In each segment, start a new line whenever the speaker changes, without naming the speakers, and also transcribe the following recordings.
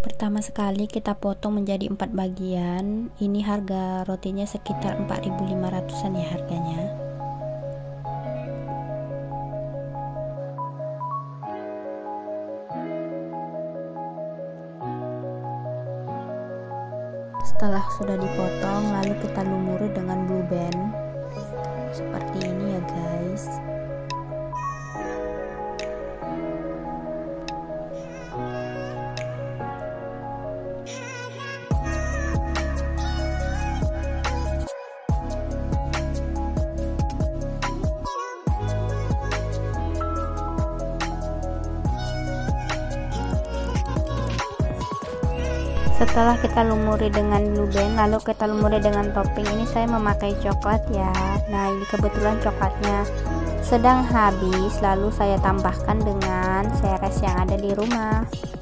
Pertama sekali kita potong menjadi 4 bagian. Ini harga rotinya sekitar 4.500-an ya harganya. Setelah sudah dipotong, lalu kita lumuri dengan blue band seperti ini ya guys. Setelah kita lumuri dengan blue band, lalu kita lumuri dengan topping. Ini saya memakai coklat ya. Nah, ini kebetulan coklatnya sedang habis, lalu saya tambahkan dengan seres yang ada di rumah.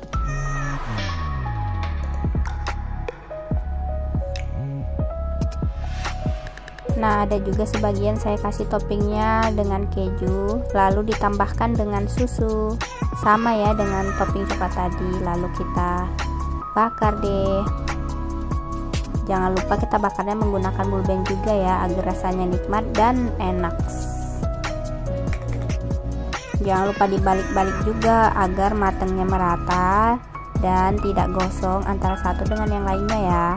Nah, ada juga sebagian saya kasih toppingnya dengan keju, lalu ditambahkan dengan susu, sama ya dengan topping coklat tadi. Lalu kita bakar deh. Jangan lupa kita bakarnya menggunakan blue band juga ya, agar rasanya nikmat dan enak. Jangan lupa dibalik-balik juga agar matangnya merata dan tidak gosong antara satu dengan yang lainnya ya.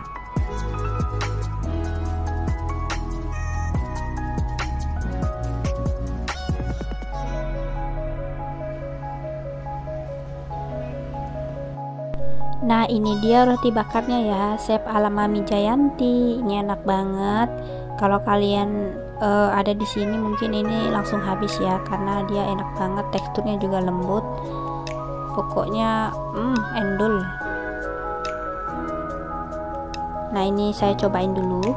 Nah, ini dia roti bakarnya ya, chef ala Mami Jayanti. Ini enak banget. Kalau kalian ada di sini mungkin ini langsung habis ya, karena dia enak banget, teksturnya juga lembut. Pokoknya endul. Nah, ini saya cobain dulu.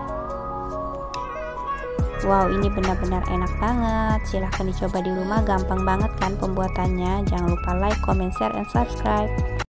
Wow, ini benar-benar enak banget. Silahkan dicoba di rumah, gampang banget kan pembuatannya. Jangan lupa like, comment, share, and subscribe.